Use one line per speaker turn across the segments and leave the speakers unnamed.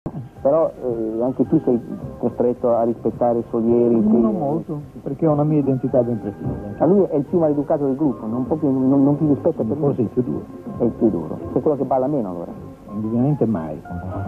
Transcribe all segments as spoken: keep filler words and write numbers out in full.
Però eh, anche tu sei costretto a rispettare i solieri.
Non
che...
molto, perché ho una mia identità ben precisa.
Ma lui è il più maleducato del gruppo, non, più, non, non ti rispetta per
Forse il più duro.
È il più duro, è quello che balla meno allora.
Indubbiamente mai.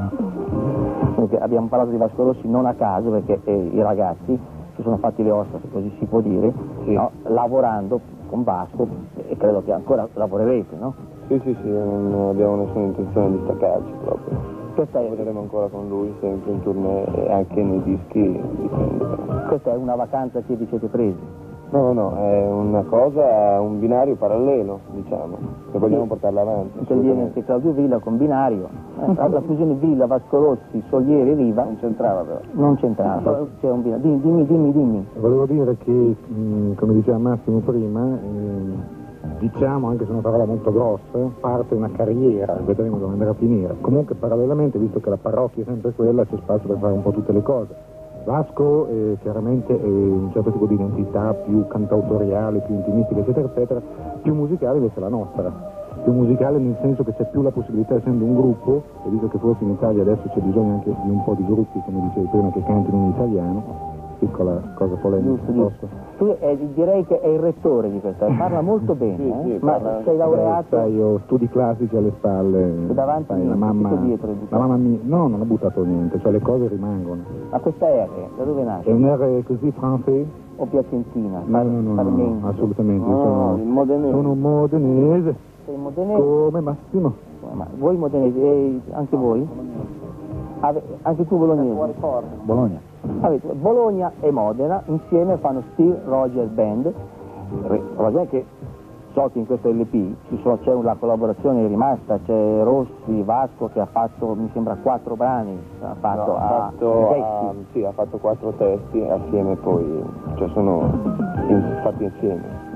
Perché abbiamo parlato di Vasco Rossi non a caso, perché eh, i ragazzi si sono fatti le ossa, se così si può dire, sì. No? Lavorando con Vasco, e credo che ancora lavorerete, no?
Sì, sì, sì, non abbiamo nessuna intenzione di staccarci proprio.
Questa è...
Lavoreremo ancora con lui, sempre in tournée e anche nei dischi, dipende.
Questa è una vacanza che vi siete presi?
No, no, no, è una cosa, un binario parallelo, diciamo, che vogliamo portarla avanti.
Interviene anche Claudio Villa con binario, eh, la fusione Villa, Vasco Rossi, Solieri, Riva.
Non c'entrava però.
Non c'entrava, c'è un binario. Dimmi, dimmi, dimmi, dimmi.
Volevo dire che, mh, come diceva Massimo prima, eh, diciamo, anche se è una parola molto grossa, parte una carriera, vedremo dove andrà a finire. Comunque parallelamente, visto che la parrocchia è sempre quella, c'è spazio per fare un po' tutte le cose. Vasco eh, chiaramente è un certo tipo di identità più cantautoriale, più intimistica, eccetera, eccetera, più musicale invece la nostra. Più musicale nel senso che c'è più la possibilità, essendo un gruppo, e visto che forse in Italia adesso c'è bisogno anche di un po' di gruppi, come dicevi prima, che cantino in italiano, piccola cosa polemica.
Giusto, giusto. Tu eh, direi che è il rettore di questa, parla molto bene,
sì,
eh?
sì,
Ma
parla...
sei laureato?
Sai, io studi classici alle spalle,
e davanti
sai,
niente,
la mamma,
tutto dietro,
la mamma mia, no, non ho buttato niente, cioè le cose rimangono.
Ma questa R, da dove nasce?
È un R così francese?
O piacentina?
No, no, no, no, no, assolutamente,
No,
sono,
no, modenese.
sono modenese,
Sei modenese?
come Massimo.
Ma voi modenesi, e anche voi? Ave, anche tu bolognese?
Bologna.
Avete, Bologna e Modena insieme fanno Steve Roger Band. Roger che so che in questo L P c'è una collaborazione rimasta, c'è Rossi, Vasco che ha fatto mi sembra quattro brani, ha fatto,
no, ha
a,
fatto
testi.
A, sì, ha fatto quattro testi assieme poi, cioè sono in, fatti insieme.